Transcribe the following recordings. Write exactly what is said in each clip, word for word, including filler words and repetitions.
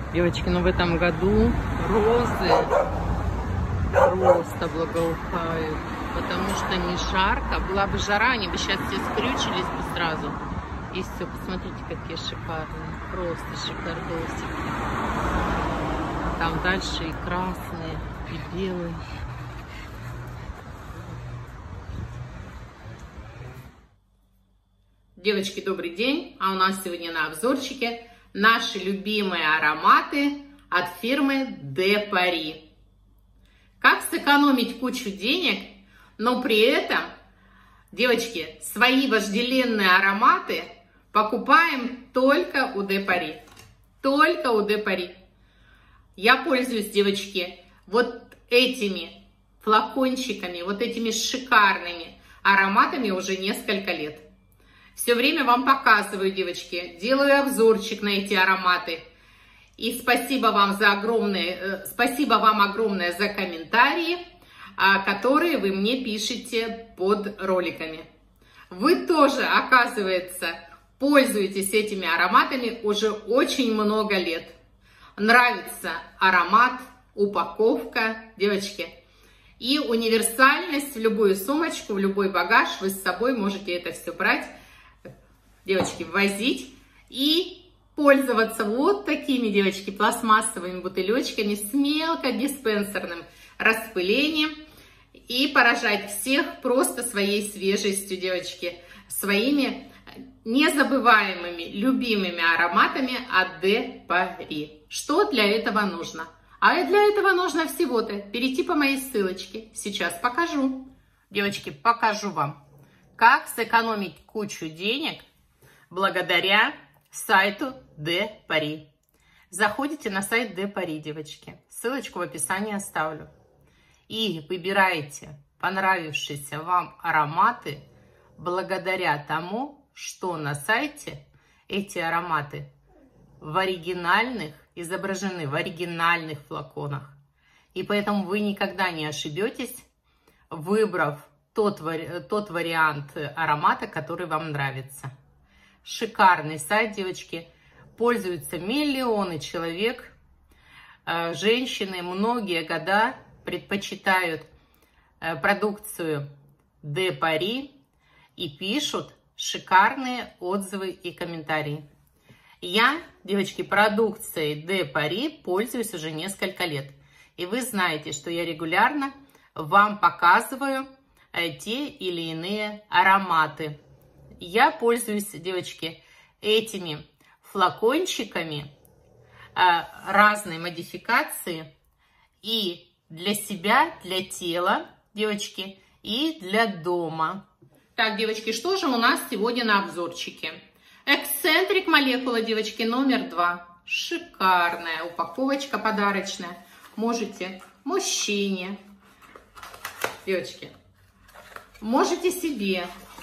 Девочки, ну в этом году розы просто благоухают, потому что не жарко. Была бы жара, они бы сейчас все скрючились бы сразу. И все, посмотрите, какие шикарные, просто шикардосики. Там дальше и красные, и белые. Девочки, добрый день! А у нас сегодня на обзорчике наши любимые ароматы от фирмы Де Пари. Как сэкономить кучу денег, но при этом, девочки, свои вожделенные ароматы покупаем только у Де Пари. Только у Де Пари. Я пользуюсь, девочки, вот этими флакончиками, вот этими шикарными ароматами уже несколько лет. Все время вам показываю, девочки, делаю обзорчик на эти ароматы. И спасибо вам за огромное, спасибо вам огромное за комментарии, которые вы мне пишете под роликами. Вы тоже, оказывается, пользуетесь этими ароматами уже очень много лет. Нравится аромат, упаковка, девочки. И универсальность в любую сумочку, в любой багаж, вы с собой можете это все брать, девочки, возить и пользоваться вот такими, девочки, пластмассовыми бутылечками с мелкодиспенсерным распылением и поражать всех просто своей свежестью, девочки, своими незабываемыми, любимыми ароматами от Де Пари. Что для этого нужно? А для этого нужно всего-то перейти по моей ссылочке. Сейчас покажу. Девочки, покажу вам, как сэкономить кучу денег благодаря сайту Де Пари. Заходите на сайт Де Пари, девочки. Ссылочку в описании оставлю. И выбираете понравившиеся вам ароматы благодаря тому, что на сайте эти ароматы в оригинальных, изображены в оригинальных флаконах. И поэтому вы никогда не ошибетесь, выбрав тот, тот вариант аромата, который вам нравится. Шикарный сайт, девочки. Пользуются миллионы человек. Женщины многие года предпочитают продукцию Де Пари и пишут шикарные отзывы и комментарии. Я, девочки, продукцией Де Пари пользуюсь уже несколько лет. И вы знаете, что я регулярно вам показываю те или иные ароматы. Я пользуюсь, девочки, этими флакончиками разной модификации и для себя, для тела, девочки, и для дома. Так, девочки, что же у нас сегодня на обзорчике? Эксцентрик молекула, девочки, номер два. Шикарная упаковочка подарочная. Можете мужчине, девочки, можете себе,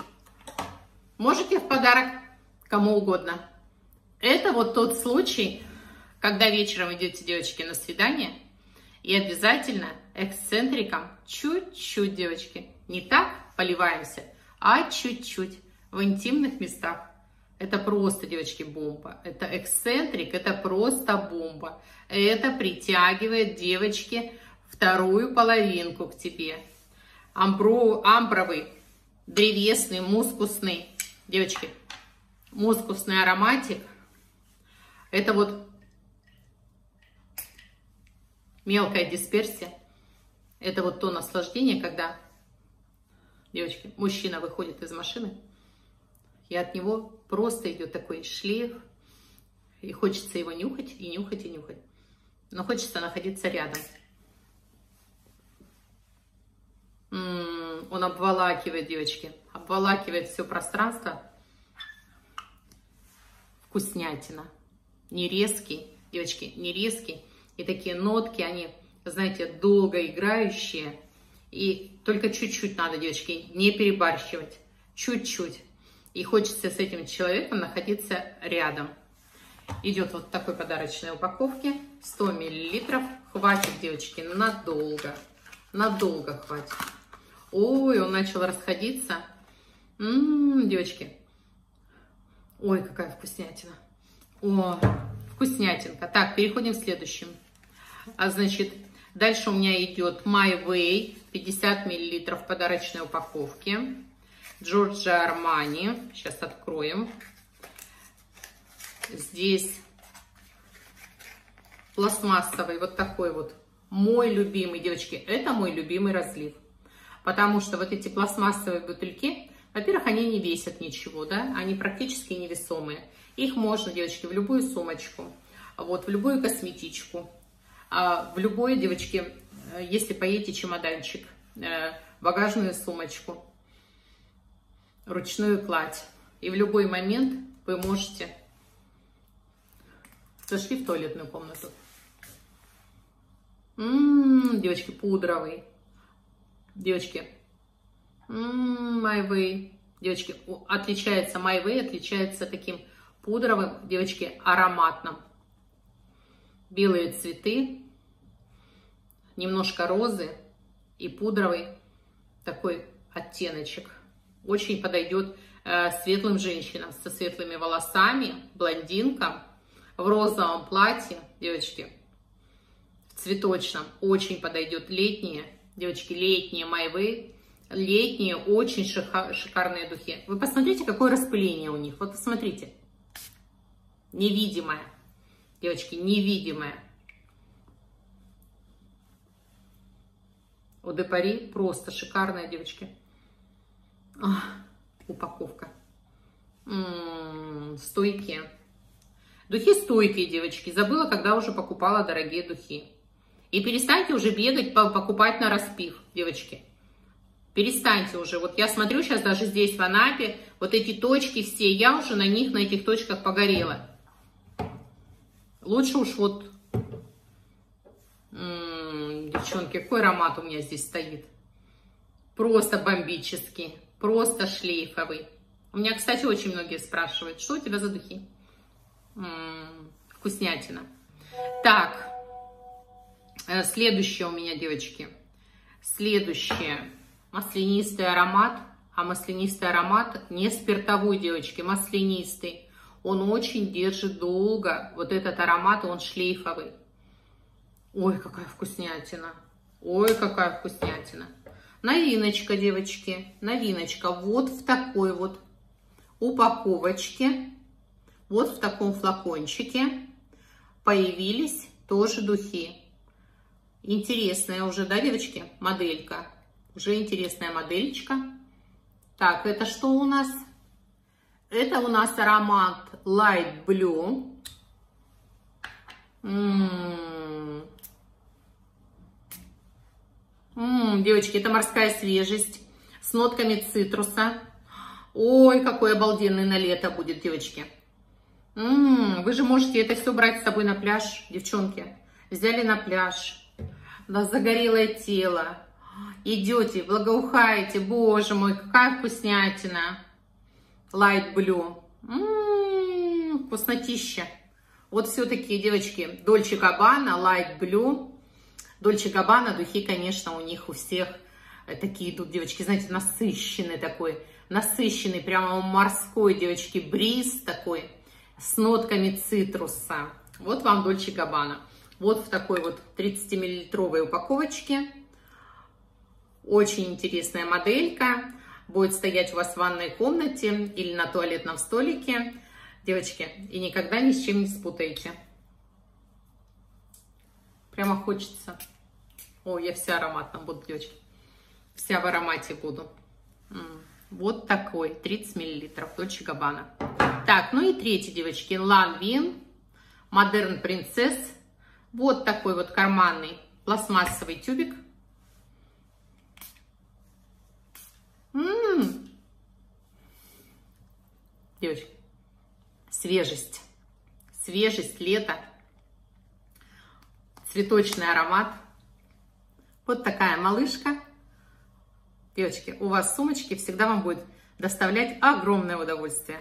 можете в подарок кому угодно. Это вот тот случай, когда вечером идете, девочки, на свидание, и обязательно эксцентриком чуть-чуть, девочки, не так поливаемся, а чуть-чуть в интимных местах. Это просто, девочки, бомба. Это эксцентрик, это просто бомба. Это притягивает, девочки, вторую половинку к тебе. Амбро, амбровый, древесный, мускусный, девочки, мускусный ароматик. Это вот мелкая дисперсия. Это вот то наслаждение, когда, девочки, мужчина выходит из машины, и от него просто идет такой шлейф, и хочется его нюхать, и нюхать, и нюхать. Но хочется находиться рядом. М-м, он обволакивает, девочки, обволакивает все пространство. Вкуснятина. Не резкий, девочки, не резкий. И такие нотки, они, знаете, долго играющие. И только чуть-чуть надо, девочки, не перебарщивать. Чуть-чуть. И хочется с этим человеком находиться рядом. Идет вот в такой подарочной упаковке. сто миллилитров. Хватит, девочки, надолго. Надолго хватит. Ой, он начал расходиться. М-м, девочки. Ой, какая вкуснятина. О, Вкуснятинка. Так, переходим к следующему. А, значит, дальше у меня идет My Way, пятьдесят миллилитров в подарочной упаковке. Джорджо Армани. Сейчас откроем. Здесь пластмассовый вот такой вот. Мой любимый, девочки, это мой любимый разлив. Потому что вот эти пластмассовые бутыльки, во-первых, они не весят ничего, да, они практически невесомые. Их можно, девочки, в любую сумочку, вот, в любую косметичку, в любой, девочки, если поедете, чемоданчик, багажную сумочку, ручную кладь. И в любой момент вы можете... Зашли в туалетную комнату. М-м-м, девочки, пудровый. Девочки, м-м, My Way. Девочки, отличается My Way, отличается таким пудровым, девочки, ароматным. Белые цветы, немножко розы и пудровый такой оттеночек. Очень подойдет э, светлым женщинам со светлыми волосами, блондинкам, в розовом платье, девочки, в цветочном. Очень подойдет летние, девочки, летние My Way, летние очень шикарные духи. Вы посмотрите, какое распыление у них. Вот посмотрите. Невидимое. Девочки, невидимое. У Де Пари просто шикарная, девочки. Ах, упаковка. М-м, стойкие. Духи стойкие, девочки. Забыла, когда уже покупала дорогие духи. И перестаньте уже бегать, покупать на распив, девочки. Перестаньте уже. Вот я смотрю сейчас даже здесь, в Анапе, вот эти точки все, я уже на них, на этих точках погорела. Лучше уж вот... М-м, девчонки, какой аромат у меня здесь стоит. Просто бомбический, просто шлейфовый. У меня, кстати, очень многие спрашивают, что у тебя за духи? М-м, вкуснятина. Так, следующее у меня, девочки. Следующее. Маслянистый аромат. А маслянистый аромат не спиртовой, девочки, маслянистый. Он очень держит долго. Вот этот аромат, он шлейфовый. Ой, какая вкуснятина. Ой, какая вкуснятина. Новиночка, девочки. Новиночка. Вот в такой вот упаковочке. Вот в таком флакончике появились тоже духи. Интересная уже, да, девочки, моделька. Уже интересная модельчика. Так, это что у нас? Это у нас аромат Light Blue. М-м-м. М-м, девочки, это морская свежесть с нотками цитруса. Ой, какой обалденный на лето будет, девочки. М-м, вы же можете это все брать с собой на пляж, девчонки. Взяли на пляж, на загорелое тело. Идете, благоухаете, боже мой, какая вкуснятина. Light Blue. М-м, вкуснотища. Вот все-таки, девочки, Dolce Gabbana, Light Blue. Dolce Gabbana, духи, конечно, у них у всех такие идут, девочки, знаете, насыщенный такой, насыщенный, прямо морской, девочки, бриз такой, с нотками цитруса. Вот вам Dolce Gabbana. Вот в такой вот тридцатимиллилитровой упаковочке. Очень интересная моделька. Будет стоять у вас в ванной комнате или на туалетном столике. Девочки, и никогда ни с чем не спутаете. Прямо хочется. О, я вся ароматная буду, девочки. Вся в аромате буду. Вот такой, тридцать миллилитров, Dolce Gabbana. Так, ну и третий, девочки, Lanvin Modern Princess. Вот такой вот карманный пластмассовый тюбик. М-м-м. Девочки, свежесть. Свежесть, лето. Цветочный аромат. Вот такая малышка. Девочки, у вас сумочки всегда вам будет доставлять огромное удовольствие.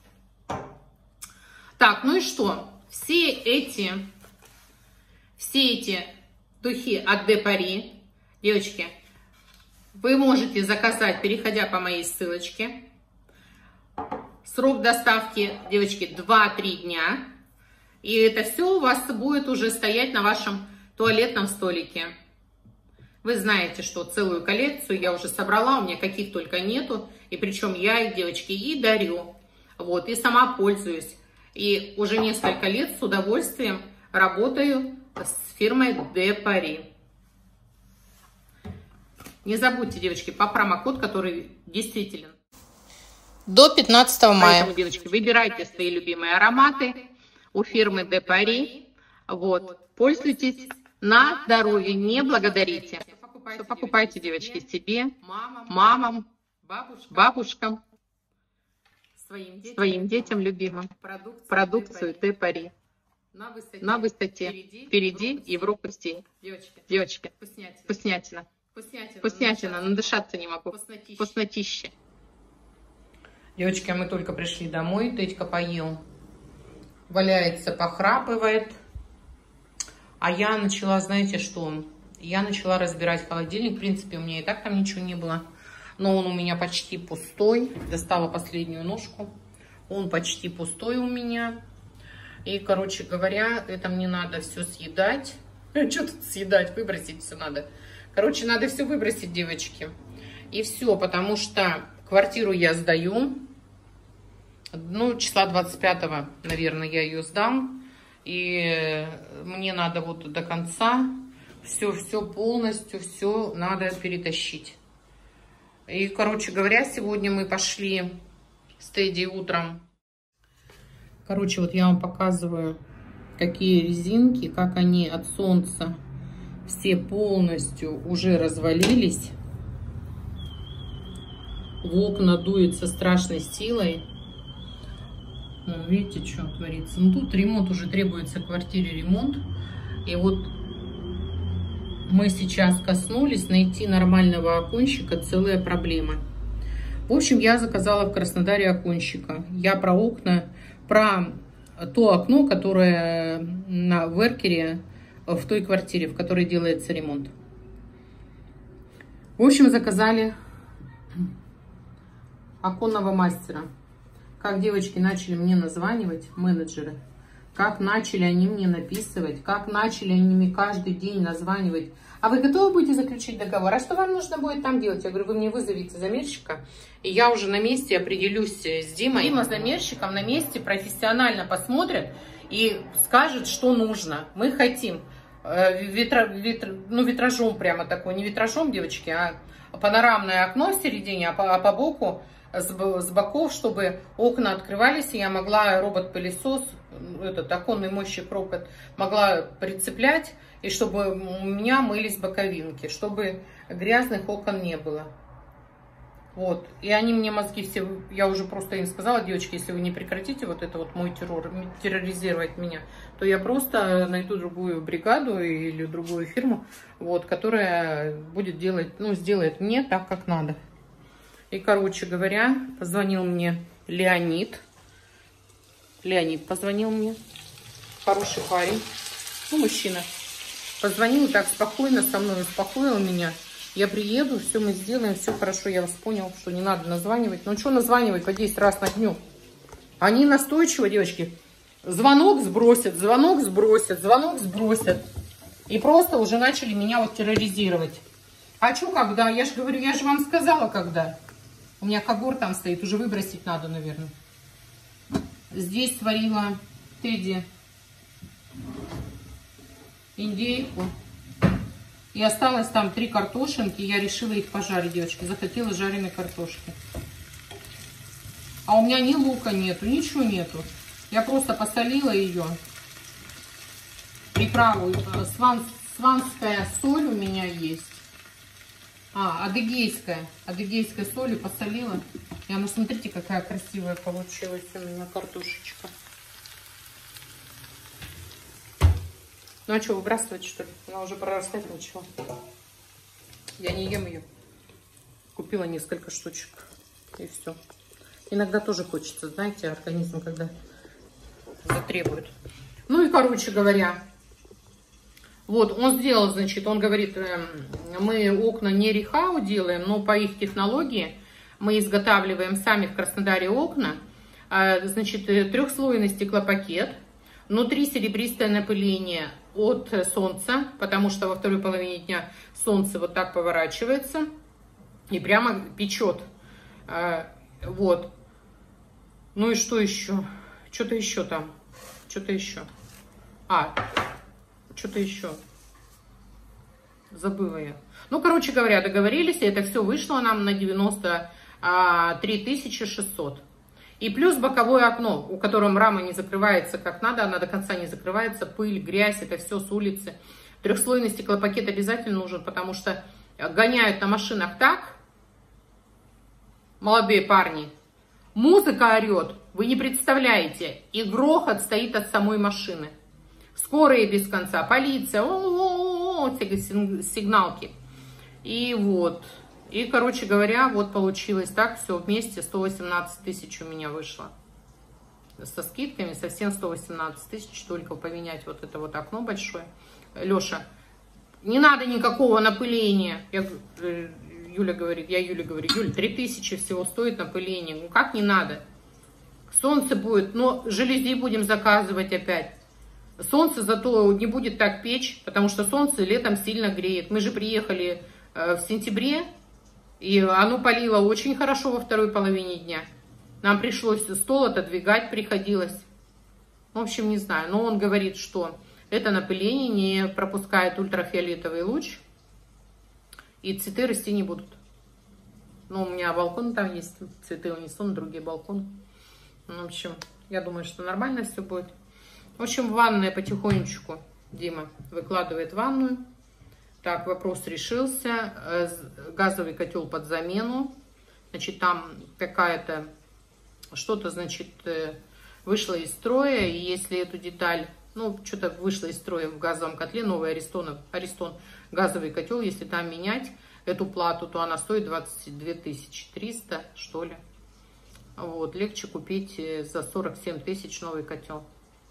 Так, ну и что? Все эти, все эти духи от Де Пари, девочки, вы можете заказать, переходя по моей ссылочке. Срок доставки, девочки, два-три дня. И это все у вас будет уже стоять на вашем туалетном столике. Вы знаете, что целую коллекцию я уже собрала, у меня каких только нету. И причем я их, девочки, и дарю. Вот, и сама пользуюсь. И уже несколько лет с удовольствием работаю с фирмой Де Пари. Не забудьте, девочки, по промокод, который действителен. До пятнадцатого мая. Поэтому, девочки, выбирайте свои любимые ароматы у фирмы Де Пари. Вот, пользуйтесь на здоровье, не благодарите. Покупайте, покупайте, девочки, себе, мамам, бабушкам, своим детям, своим детям любимым продукцию, продукцию Де Пари. На высоте, на высоте. Впереди, впереди и в руку стей. Девочки, девочки, вкуснятина. Вкуснятина. Вкуснятина, Вкуснятина, надышаться не могу. Вкуснотища. Вкуснотища. Девочки, а мы только пришли домой, Тедька поел. Валяется, похрапывает. А я начала, знаете что? Я начала разбирать холодильник. В принципе, у меня и так там ничего не было. Но он у меня почти пустой. Достала последнюю ножку. Он почти пустой у меня. И, короче говоря, это мне надо все съедать. Что тут съедать? Выбросить все надо. Короче, надо все выбросить, девочки. И все, потому что квартиру я сдаю. Ну, числа двадцать пятого, наверное, я ее сдам. И мне надо вот до конца все-все полностью, все надо перетащить. И, короче говоря, сегодня мы пошли с Тедди утром. Короче, вот я вам показываю, какие резинки, как они от солнца все полностью уже развалились. В окна дует со страшной силой. Ну, видите, что творится. Ну, тут ремонт уже требуется, в квартире ремонт. И вот мы сейчас коснулись, найти нормального окончика целая проблема. В общем, я заказала в Краснодаре окончика. Я про окна, про то окно, которое на Веркере, в той квартире, в которой делается ремонт. В общем, заказали оконного мастера. Как девочки начали мне названивать, менеджеры, как начали они мне написывать, как начали они мне каждый день названивать. А вы готовы будете заключить договор? А что вам нужно будет там делать? Я говорю, вы мне вызовите замерщика, и я уже на месте определюсь с Димой. Дима с замерщиком на месте профессионально посмотрит и скажет, что нужно. Мы хотим витра, витра, ну, витражом прямо такой, не витражом, девочки, а панорамное окно в середине, а по, а по боку, с, с боков, чтобы окна открывались, и я могла робот-пылесос, этот оконный мойщик робот, могла прицеплять, и чтобы у меня мылись боковинки, чтобы грязных окон не было. Вот. И они мне мозги все, я уже просто им сказала, девочки, если вы не прекратите вот это вот мой террор, терроризировать меня, то я просто найду другую бригаду или другую фирму, вот, которая будет делать, ну, сделает мне так, как надо. И, короче говоря, позвонил мне Леонид. Леонид позвонил мне. Хороший парень. Ну, мужчина. Позвонил так спокойно со мной, успокоил меня. Я приеду, все мы сделаем, все хорошо. Я вас понял, что не надо названивать. Ну, что названивать по десять раз на дню? Они настойчиво, девочки. Звонок сбросят, звонок сбросят, звонок сбросят. И просто уже начали меня вот терроризировать. А что когда? Я же говорю, я же вам сказала, когда. У меня когор там стоит, уже выбросить надо, наверное. Здесь сварила Тедди индейку. И осталось там три картошинки. Я решила их пожарить, девочки. Захотела жареной картошки. А у меня ни лука нету, ничего нету. Я просто посолила ее. Приправу. Сван, сванская соль у меня есть. А, адыгейская. Адыгейская соль посолила. Я, ну, смотрите, какая красивая получилась у меня картошечка. Ну, а что, выбрасывать, что ли? Она уже прорастать ничего. Я не ем ее. Купила несколько штучек. И все. Иногда тоже хочется, знаете, организм, когда затребует. Ну и, короче говоря, вот, он сделал, значит, он говорит, мы окна не Рихау делаем, но по их технологии мы изготавливаем сами в Краснодаре окна. Значит, трехслойный стеклопакет. Внутри серебристое напыление от солнца, потому что во второй половине дня солнце вот так поворачивается и прямо печет. Вот. Ну и что еще? Что-то еще там. Что-то еще. А, что-то еще. Забыла я. Ну, короче говоря, договорились, и это все вышло нам на девяносто три тысячи шестьсот. И плюс боковое окно, у которого рама не закрывается как надо, она до конца не закрывается, пыль, грязь, это все с улицы. Трехслойный стеклопакет обязательно нужен, потому что гоняют на машинах так, молодые парни, музыка орет, вы не представляете, и грохот стоит от самой машины. Скорые без конца, полиция, о-о-о-о, сигналки. И вот, и, короче говоря, вот получилось так, все вместе сто восемнадцать тысяч у меня вышло. Со скидками совсем сто восемнадцать тысяч, только поменять вот это вот окно большое. Леша, не надо никакого напыления. Я, Юля говорит, я Юля говорю, Юля, три тысячи всего стоит напыление. Ну как не надо? Солнце будет, но жалюзи будем заказывать опять. Солнце зато не будет так печь, потому что солнце летом сильно греет. Мы же приехали в сентябре, и оно палило очень хорошо во второй половине дня. Нам пришлось стол отодвигать, приходилось. В общем, не знаю. Но он говорит, что это напыление не пропускает ультрафиолетовый луч, и цветы расти не будут. Ну, у меня балкон там есть, цветы унесу на другие балконы. В общем, я думаю, что нормально все будет. В общем, ванная потихонечку Дима выкладывает ванную. Так, вопрос решился. Газовый котел под замену. Значит, там какая-то, что-то, значит, вышло из строя. И если эту деталь, ну, что-то вышло из строя в газовом котле, новый Аристон, Аристон газовый котел, если там менять эту плату, то она стоит двадцать две тысячи триста, что ли. Вот, легче купить за сорок семь тысяч новый котел.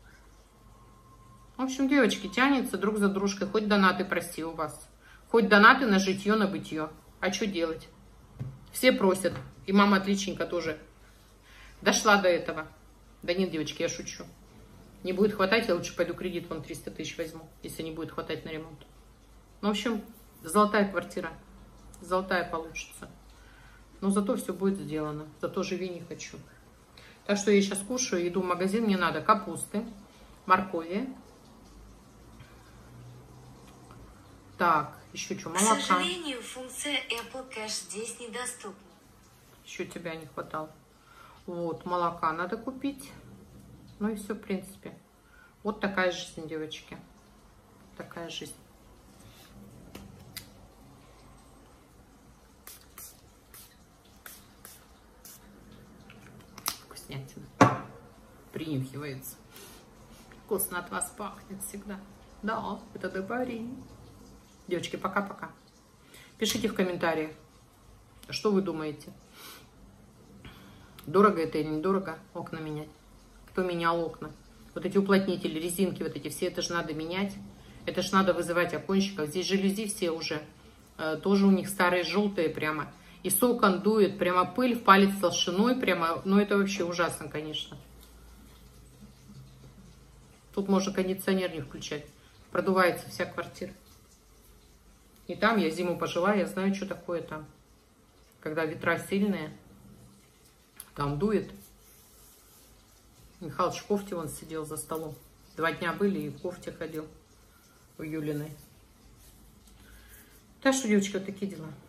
В общем, девочки, тянется друг за дружкой. Хоть донаты, прости, у вас. Хоть донаты на житье, на бытие. А что делать? Все просят. И мама отличненько тоже дошла до этого. Да нет, девочки, я шучу. Не будет хватать, я лучше пойду кредит, вон триста тысяч возьму, если не будет хватать на ремонт. Ну, в общем, золотая квартира. Золотая получится. Но зато все будет сделано. Зато живи не хочу. Так что я сейчас кушаю, иду в магазин, мне надо капусты, моркови. Так, еще что, молока. К сожалению, функция Apple Cash здесь недоступна. Еще тебя не хватало. Вот, молока надо купить. Ну и все, в принципе. Вот такая жизнь, девочки. Такая жизнь. Вкуснятина. Принюхивается. Вкусно от вас пахнет всегда. Да, это Депари. Девочки, пока-пока. Пишите в комментариях, что вы думаете. Дорого это или недорого окна менять? Кто менял окна? Вот эти уплотнители, резинки, вот эти все, это же надо менять. Это же надо вызывать оконщиков. Здесь жалюзи все уже, э, тоже у них старые желтые прямо. И с окон дует, прямо пыль в палец толщиной прямо. Ну это вообще ужасно, конечно. Тут можно кондиционер не включать. Продувается вся квартира. И там я зиму пожила, я знаю, что такое там. Когда ветра сильные, там дует. Михалыч в кофте вон сидел за столом. Два дня были и в кофте ходил. У Юлиной. Так что, девочки, вот такие дела.